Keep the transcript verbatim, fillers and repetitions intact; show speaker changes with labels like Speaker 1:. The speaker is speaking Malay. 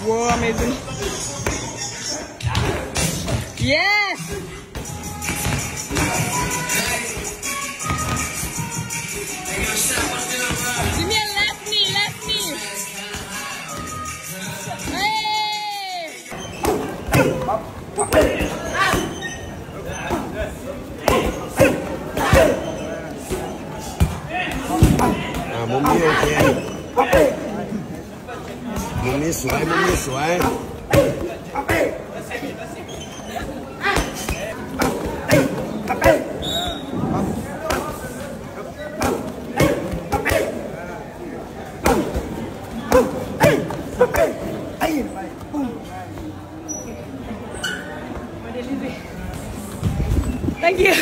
Speaker 1: Whoa, amazing. Yes! Give me a left knee, left knee. Hey!
Speaker 2: À, มุมนี้โอเคมุมนี้สวยมุมนี้สวย
Speaker 1: Thank you.